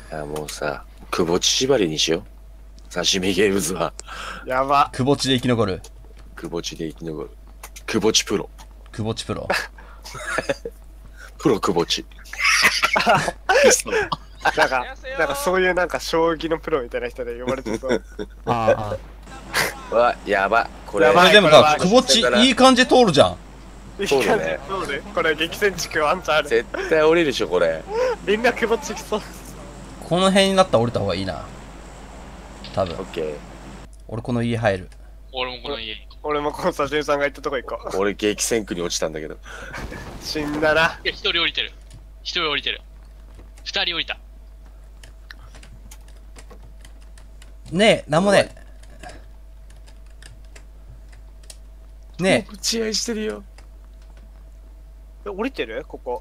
いや、もうさ、くぼち縛りにしよう。刺身ゲームズは。 やば。 くぼちで生き残る。 くぼちで生き残る。くぼちプロ。 くぼちプロ。 プロくぼち。 なんかそういうなんか将棋のプロみたいな人で呼ばれてそう。 あうわ、やば。これ、 やばいこれでもさ、くぼちいい感じで通るじゃん。 そうだねそうね。これ激戦地区ワンチャンある。 絶対降りるでしょ、これ。 みんなくぼちきそう。 この辺になったら降りた方がいいな。多分。 オッケー。 俺この家入る。 俺もこの家に。 俺もこのさ、ジュンさんが行ったとこ行こう。 俺、激戦区に落ちたんだけど。 死んだな。 いや、一人降りてる。一人降りてる。二人降りた。 ねえ、なんもねえ。ね打ち合いしてるよ。 降りてるここ。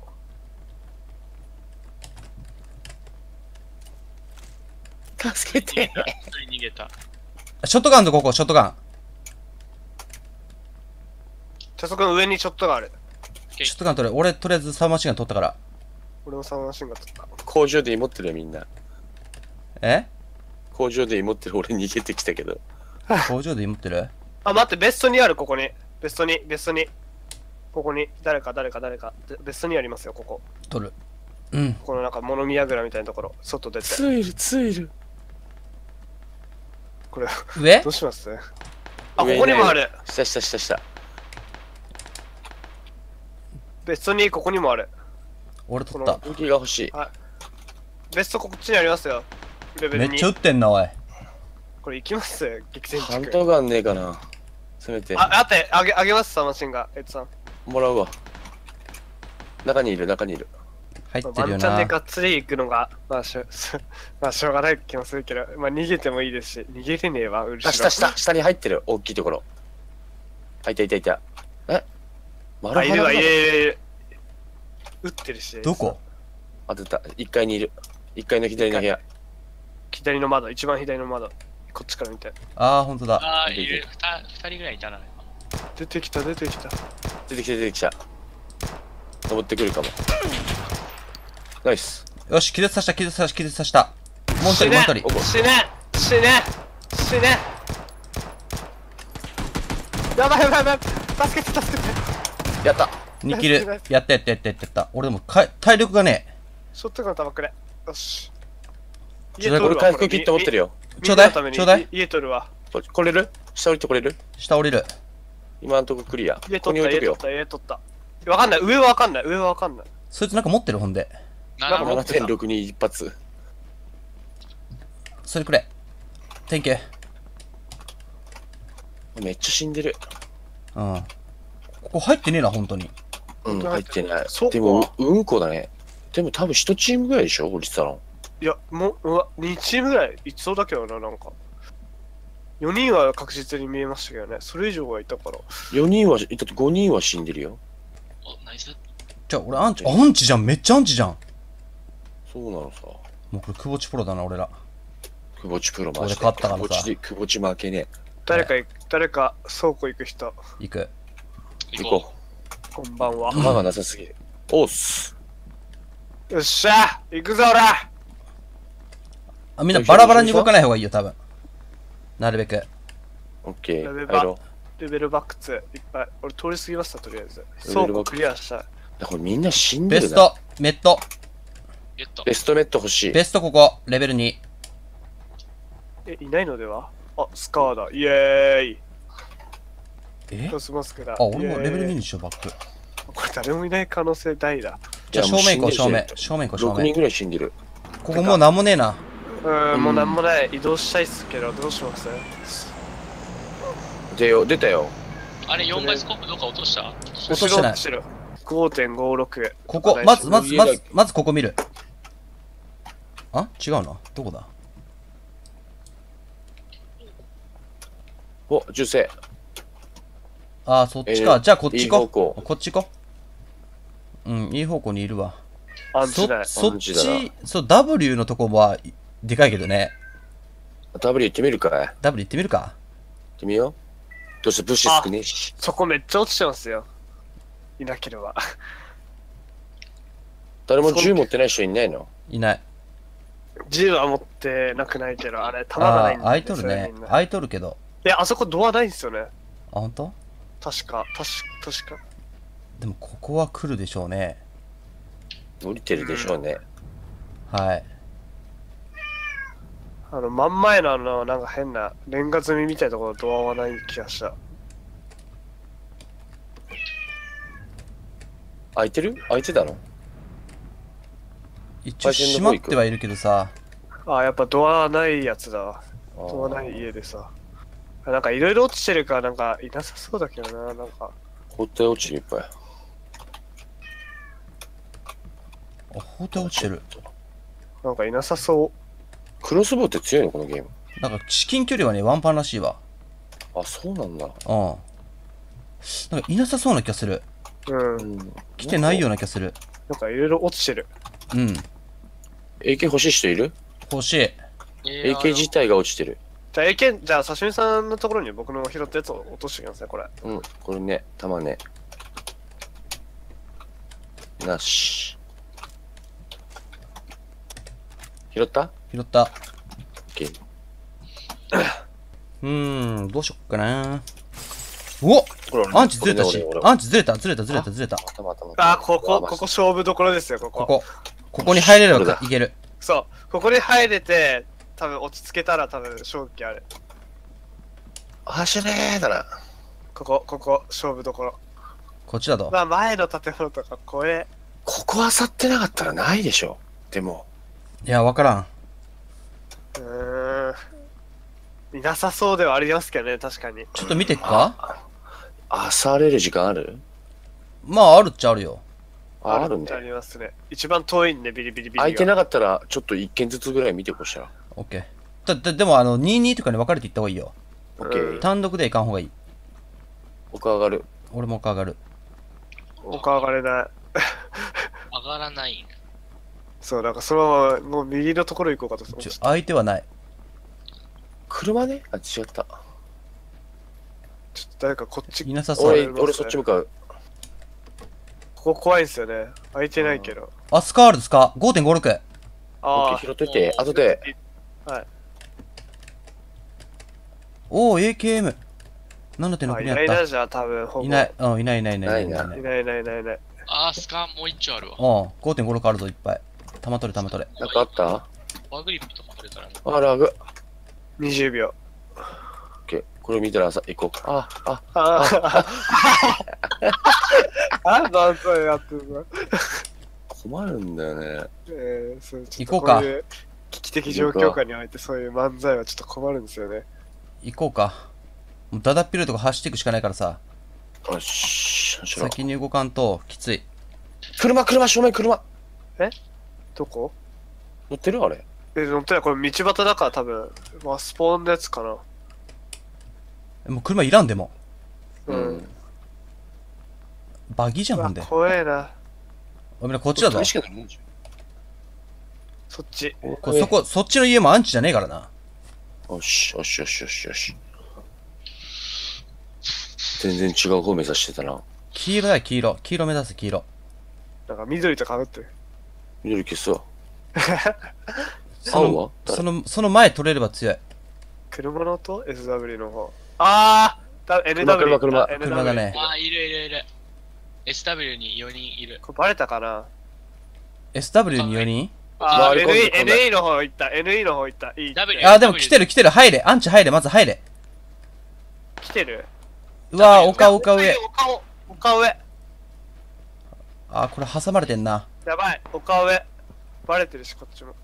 助けて。 一人逃げた。 え。ショットガンとここ、ショットガン。 茶速の上にショットがある。 ショットガン取れ。俺とりあえずサーマシンガン取ったから。 俺もサンマシンが取った。 工場で持ってるよ、みんな。 え工場で持ってる俺逃げてきたけど。 工場で持ってる？ あ、待って、ベストにある、ここに。ベストに。ここに。誰か。ベストにありますよ、ここ。 取る。うん。 このなんか、物見櫓みたいなところ。外出て。 ツイル、ツイル。 これ、 上どうしますあ、ここにもある。 下。 ベストにここにもある。 俺取った。 武器が欲しい。 ベストこっちにありますよ。レベル2。 めっちゃ撃ってんな、おい。 これ行きます激戦地区。 ハントガンねえかな。せめて。 あって、あげます、サンマシンが。さん。 もらうわ。中にいる。 入ってるよワンチャンでな。 がっつり行くのが、まあしょうがない気もするけど、まあ逃げてもいいですし、逃げれねえわ、うる下に入ってる。大きいところ。いた。えあ、いる。撃ってるし。 どこ？ 当てた。1階にいる。1階の左の部屋。 左の窓、一番左の窓。こっちから見て。 あー、ほんとだ。 ああ、いる。二人ぐらいいたな。 出てきた。 出てきた。登ってくるかも。ナイス。 よし、気絶させた。もう一人。 死ねやばい助けてやった。 2キル。やった。俺でも体力がねえ。 ショットガン弾くれ。よし。 俺回復キット持ってるよ。 ちょうだい。 家取るわ。 来れる？下降りてこれる？ 下降りる。 今んとこクリア。 家ここに置いとくよ。 取ったわかんない。上はわかんない。 そいつなんか持ってる、ほんで。 7.6に一発。 それくれ。Thank you。 めっちゃ死んでる。 うん。ここ入ってねえな、ほんとに。 うん、入ってないそう。かでも、うんこだね。でも多分1チームぐらいでしょ降りてたの。 いや、もう、2チームぐらいいそうだけどな、なんか。4人は確実に見えましたけどね。それ以上はいたから。 4人は、だって5人は死んでるよ。 お、ナイス。 じゃあ、俺アンチじゃん。めっちゃアンチじゃん。 そうなのさ。 もうこれ、くぼちプロだな、俺ら。 くぼちプロマジで。 俺勝ったからさ。 くぼち負けねえ。 誰か倉庫行く人。 行く。 行ここんばんは。 う。弾がなさすぎる。おっす。 よっしゃ行くぞ、俺あ、みんなバラバラに動かない方がいいよ、多分。なるべく。 オッケレベー。入ろレベルバック2いっぱい。俺通り過ぎました、とりあえず。倉庫クリアしたい。 う。これみんな死んでるな。 ベスト、メット。 ゲット。 ベストメット欲しい。 ベストここ、レベル2。 いないのではあ、スカーだ。イエーイ。 えコスモスクだ。 あ、俺もレベル2 イエーイにしよう、バック。 これ誰もいない可能性大だ。 じゃあ正面行こう、正面。正 6人面。 ぐらい死んでる。 ここもうなんもねえな。 もうなんもない。移動したいっすけど、どうします出たよ。 あれ、4倍スコープどっか落とした？ 落としてない。 後ろ 5.56。 ここ、まずここ見る。あ、違うな。どこだ？ お、銃声。 あー、そっちか。じゃあこっち行こいい方向う。こっち行こう。うん、いい方向にいるわ。 アンチだ。 そっアンチだち、そう、W のとこはでかいけどね。 W 行ってみるかい？行っ W 行ってみるか。 てみよう。どうしてブッシュ少ねえし。 そこめっちゃ落ちてますよ。いなければ。 誰も銃持ってない人いないの？ いない。 銃は持ってなくないけど、あれ、弾がないんだよ開いとるね。 みんな開いとるけど。 いや、あそこドアないんですよね。 あ、ほんと？ 確か。 でもここは来るでしょうね。 降りてるでしょうね。 はい。 真ん前のなんか変な、レンガ積みみたいなところドアはない気がした。 開いてる？開いてたの？ 一応閉まってはいるけどさ。 あ、やっぱドアないやつだわ。ドアない家でさ。なんかいろいろ落ちてるからなんかいなさそうだけどな、なんか。 包帯落ちるいっぱい。 あ、包帯落ちてる。 なんかいなさそう。 クロスボウって強いのこのゲーム。 なんか至近距離はね、ワンパンらしいわ。 あ、そうなんだ。 うん。なんかいなさそうな気がする。 うん。 来てないような気がする。 なんかいろいろ落ちてる。 うん。 AK 欲しい人いる？ 欲しい。 AK 自体が落ちてる。 じゃあ、じゃあ、刺身さんのところに僕の拾ったやつを落としてきますね、これ。 うん、これね、弾ね。なし。拾った？ 拾った。 OK。 どうしよっかな。おっ、アンチずれたし、アンチずれた。 頭。 あ、ここ勝負どころですよ、ここ。 ここに入れればいける。 そう、ここに入れて、多分落ち着けたら多分勝機ある。 走れーだな。 ここ、勝負どころ。 こっちだと。 まあ、前の建物とか怖え。 ここ漁ってなかったらないでしょ。でも。 いや、わからん。 いなさそうではありますけどね、確かに。 ちょっと見てっか？ 漁れる時間ある？ まあ、あるっちゃあるよ。 あるんだありますね。一番遠いんで、ビリビリビリが。 空いてなかったら、ちょっと一件ずつぐらい見てこしたら。 オッケー。でも、22とかに分かれていった方がいいよ。 オッケー。 単独でいかん方がいい。 奥上がる。 俺も奥上がる。 奥上がれない。 上がらない。 そう、なんかそのまま、もう右のところ行こうかと思って。 相手はない。 車ね？あ、違った。 ちょっと誰かこっち。 いなさそう。 俺そっち向かう。 ここ怖いんすよね。空いてないけど。 あ、スカールですか？ 5.56。 オッケー、拾っといて。後で。 はい。 おー、AKM。7.6にあっいないな、 た。 じゃあ多分、ほぼ。 いない。うん、いない。 いない。 スカもう一丁あるわ。 5.56あるぞ、いっぱい。弾取れ。 なんかあった？ バグリップとかこれからね。 あ、ラグ。 20秒。 オッケー。これ見たらさ、行こうか。 なんだそれやってるの。 困るんだよね。 そう行こうか。 危機的状況下においてそういう漫才はちょっと困るんですよね。 行こうか。もうだだっぴるとこ走っていくしかないからさ。 よし、走ろう。 先に動かんときつい。 車、正面車。 どこ？ 乗ってるあれ。 乗ってない。これ道端だから多分、まあスポーンのやつかな。 もう車いらんでも。 うん。 バギーじゃんほんで。 怖えな。 お前こっちだぞ。 そっち。 そっちの家もアンチじゃねえからな。 よし。全然違う方目指してたな。 黄色だよ、黄色。黄色目指す、黄色。 なんか緑とかぶってる。 緑消すわ。 その前取れれば強い。 車の音 ?SW の方。NW。 車だね。 いる。SW に4人いる。 これバレたかな？ SW に4人？ NE の方行った。NE の方行った。 でも来てる。入れ。アンチ入れ。まず入れ。 来てる？ うわー、丘上。 丘上。 これ挟まれてんな。 やばい、丘上。バレてるし、こっちも。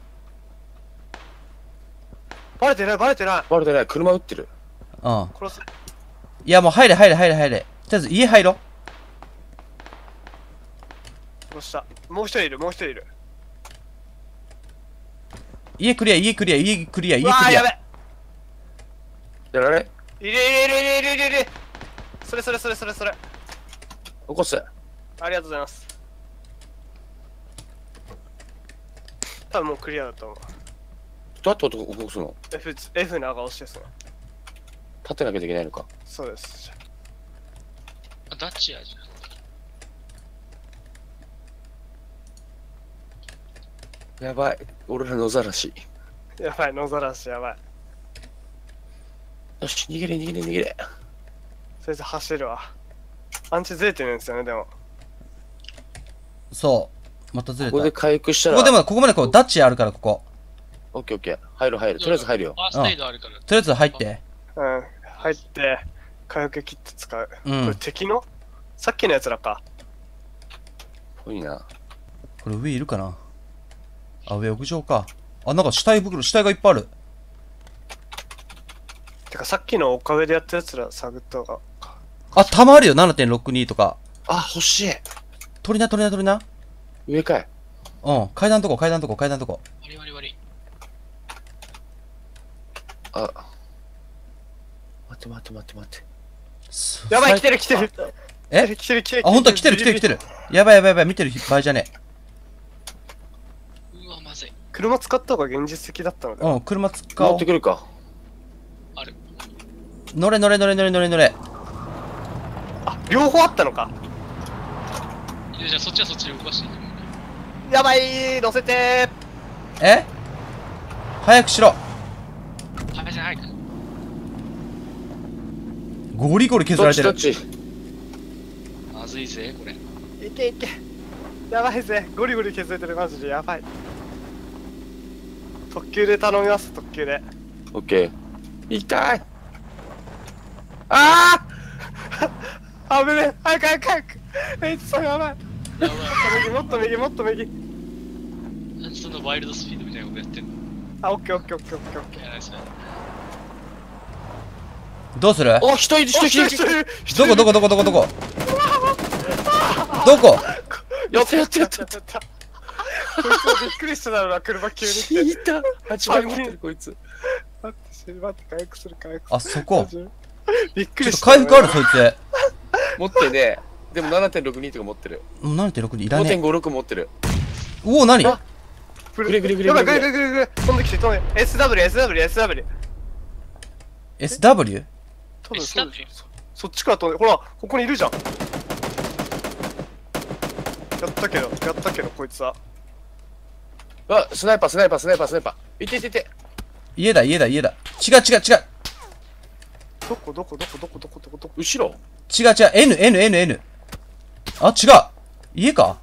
バレてない。 車撃ってる。 殺せ。 いや、もう入れ。とりあえず家入ろ。 殺した。もう一人いる。 家クリア。 うわー、やべ。 やられ？ いる。それ。 起こせ。 ありがとうございます。多分もうクリアだと思う。 どうやって起こすの？ F 長押してそう。 立てなきゃいけないのか。 そうです。 ダッチやじゃん。 やばい。俺ら野ざらし。 やばい、野ざらしやばい。 よし、逃げれ逃げれ逃げれ。 とりあえず走るわ。アンチずれてるんですよね、でも。 そう。またずれた。 ここで回復したら。 ここまでこう、ダッチあるから、ここ。 オッケーオッケー。入る入る。とりあえず入るよ。 ファーストエイドあるから。 とりあえず入って。 うん。入って、火力切って使う。 うんこれ敵のさっきのやつらか。 ぽいな。 これ上いるかなあ、上屋上か。あ、なんか死体袋、死体がいっぱいある。 てかさっきの丘上でやったやつら探った方が。 あ、弾あるよ、7.62 とか。 あ、欲しい。 取りな、取りな、取りな。 上かい。 うん、階段とこ、階段とこ、階段とこ。 悪い悪い悪い。 あ。待って待って待って待って。 やばい、来てる来てる。 え来てる来てる。 あ、ほんと来てる来てる来てる。やばいやばいやばい、見てる場合じゃねうわ、まずい。 車使った方が現実的だったので。 え。うん、車使乗おうってくるか。 ある。 乗れ乗れ乗れ乗れ乗れ乗れ。 あ、両方あったのか。 いや、じゃあそっちはそっちで動かしていく。 やばい、乗せてえ早くしろ。 はい、じゃあ早く。 ゴリゴリ削られてる。 どっちまずいぜ、これ。 ー。いけいけ。やばいぜ。ゴリゴリ削れてるマジでやばい。特急で頼みます、特急で。 オッケー。痛い。ああぶねえ。早く早く早く。そうやばい。 やばい。 右もっと右もっと右。 なんでそんなワイルドスピードみたいなことやってんの？ あ、オッケーオッケーオッケーオッケーオッケー。 いや、ナイスね。 どうするお、人いる人いる人いる。 どこどこどこどこどこどこやったやったやった。 こいつびっくりしただろうな、車急に来て。 いた。8倍持ってるこいつ。 待って、待って、回復する回復する。 あ、そこ。 びっくちょっとりした。 回復ある、そいつ。 持ってね。でも 7.62 とか持ってる。 もう7.6でいらねえ。 5.56持ってる。 おお、何あグレグレグレやばい、 グレグレグレグレグレ。飛んできて、飛んで。SW、SW、SW。 SW? 多分そうでしょ。そっちから飛んで、ほら、ここにいるじゃん。やったけど、こいつは。 あ、スナイパースナイパースナイパースナイパー。いていていて。 家だ、家だ、家だ。違う違う違う。 どこ後ろ違う違う。N、N、N、N。あ、違う。家か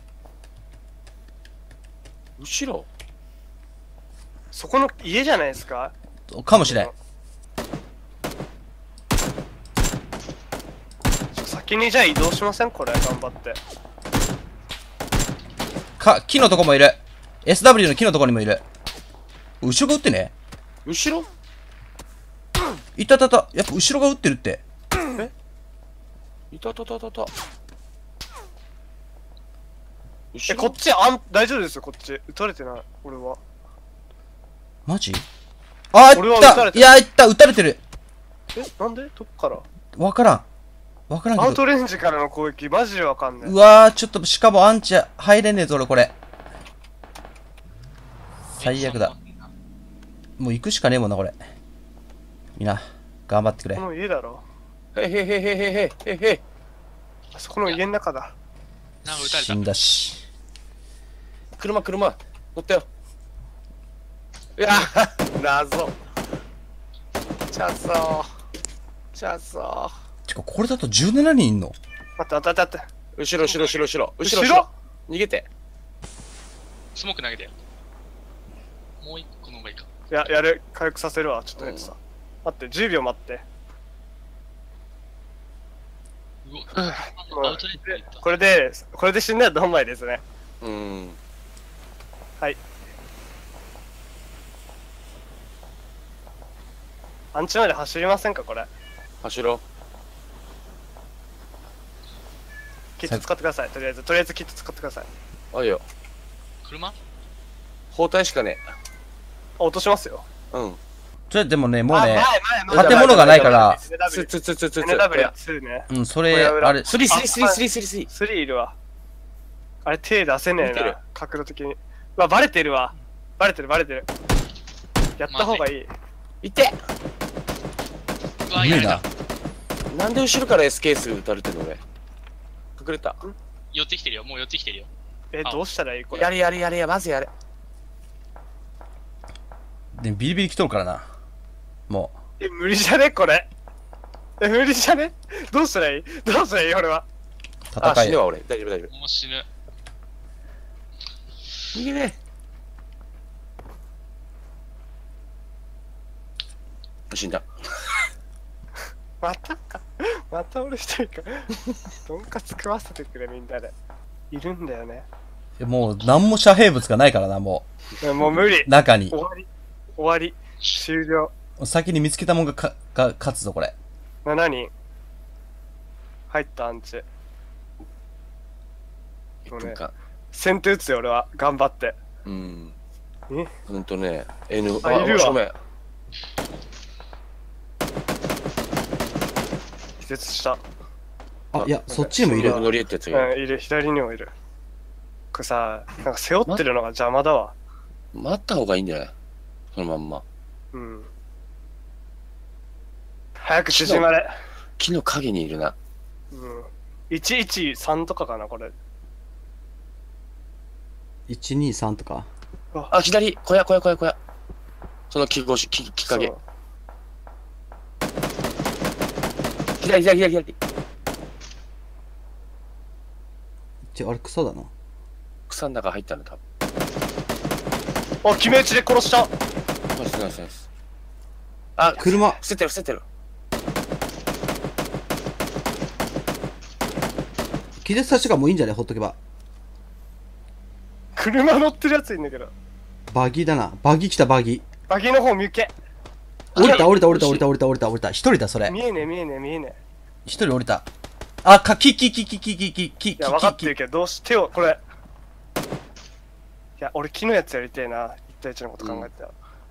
後ろそこの家じゃないですか。 かもしれん。 先にじゃあ移動しませんこれ、頑張って。 木のとこもいる。SW の木のとこにもいる。後ろが撃ってね。 後ろいたたた。やっぱ後ろが撃ってるって。 いたたたたた。後ろこっち、大丈夫ですよ、こっち。撃たれてない、俺は。 マジあ、 俺撃ったは撃たれていや、撃った、撃たれてる。 なんでどっからわからん。わからんけど。 アウトレンジからの攻撃、マジでわかんないうわー、ちょっと、しかもアンチ入れねえぞ、俺、これ。最悪だ。もう行くしかねえもんな、これ。みんな、頑張ってくれこ。の家だろ。 へへへへへへへへ。 あそこの家の中だ。 なんか撃たれた。 死んだし。 車乗ったよ。いや謎。チャッソー。 てか、これだと17人いんの待って待って待って。 後ろ後ろ逃げて。 スモーク投げてよ。もう一個の方がいいか。 やる、回復させるわ、ちょっと待ってさ。待って、10秒待って。 うわ、アウトレット行った。 これで死んだらドンマイですね。はい。アンチまで走りませんか、これ。 走ろキット使ってください、とりあえずキット使ってください。 う。あいよ。 車包帯しかねあ、落としますよ。 え。うん。 それでもね、もうね、 前建物がないから、 つ NW2 ね。 うん、それ、あれ、 3いるわ。あれ手出せねえ見てるな、角度的に。うわ、バレてるわ。バレてる。やった方がいい。 いて。 うわ、やられいいなた。。 なんで後ろから S ケース撃たれてるの俺。隠れた。 寄ってきてるよ、もう寄ってきてるよ。 どうしたらいいこれ。 やれ、まずやれ。 でビリビリ来とるからな。もえ、無理じゃねこれ。え、無理じゃねどうしたらいいどうしたらいい俺は。 う、 あ、 戦い。 死ぬわ俺。大丈夫大丈もう死ぬ。 夫。逃げねえ。死んだ。 またか。また俺一人か。とんかつ食わせてくれみんなで。いるんだよね。 もう、何も遮蔽物がないからな、ももう無理う。。中に終。わり。終わり。終了。 先に見つけたもんが勝つぞ、これ。 7人。入ったアンチ。 1分間。 先手打つよ俺は。頑張って。 うん。 えほんとね、N、 あいるわ正面。 気絶した。 あ、いや、そっちにもいる。 乗りってやつがいる。 いる。左にもいる。これさ、なんか背負ってるのが邪魔だわ。 待った方がいいんじゃないそのまんま。 うん。早く縮まれ。 木の陰にいるな。 うん。113とかかな、これ。 123とか。 あ、左小屋。その木越し、木陰そ。う左。 あれ草だな。 草の中入ったの多分。 あ、決め打ちで殺した。 ナイスナイス。あ、 車。 捨ててる。 気絶させがもういいんじゃね、ほっとけば。 車乗ってるやついんだけど。 バギーだな。バギー来た、バギー。 バギーの方見受け。 降りた。一人だ、それ。 見えねえ。 一人降りた。あ、木。 いや、分かってるけど、どうし、手を、これ。いや、俺木のやつやりてえな。1対1のこと考えてた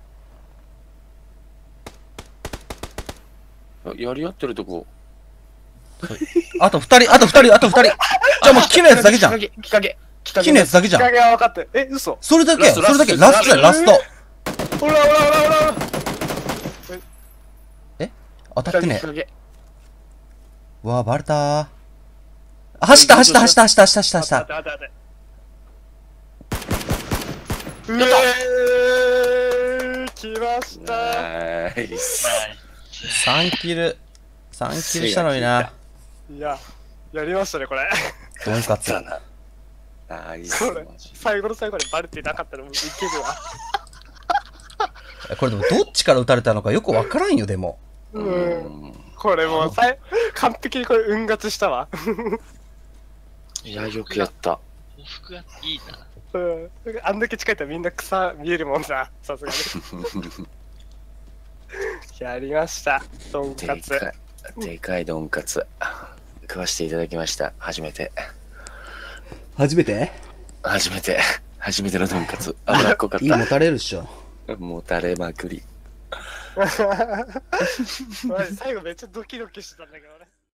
ら。 やり合ってるとこ。 あと二人。じゃあもう木のやつだけじゃん。 木陰。 木のやつだけじゃん。 きっかけは分かってる。え、嘘。 それだけ、 ラストラストだよ、ラスト。 ほら。 当たってね木陰。 うわ、バレたー。走った。 あって。来ました。 ナイス。 3キルしたのにな。 いや、やりましたね、これ。 ドンカツ。 だな。ナイス。 これ、最後の最後にバレてなかったらもういけるわ。 これでもどっちから撃たれたのかよくわからんよ、でも。 これもう完璧にこれ運勝したわ。 いや、よくやった。 報復がいいな。 あんだけ近いとみんな草見えるもんな、さすがに。やりました、とんかつ。 でかいドンカツ。食わしていただきました。初めて初めてのドンカツ。脂っこかっ今持たれるっしょ。 た。もたれまくり。 マジ最後めっちゃドキドキしてたんだけどね。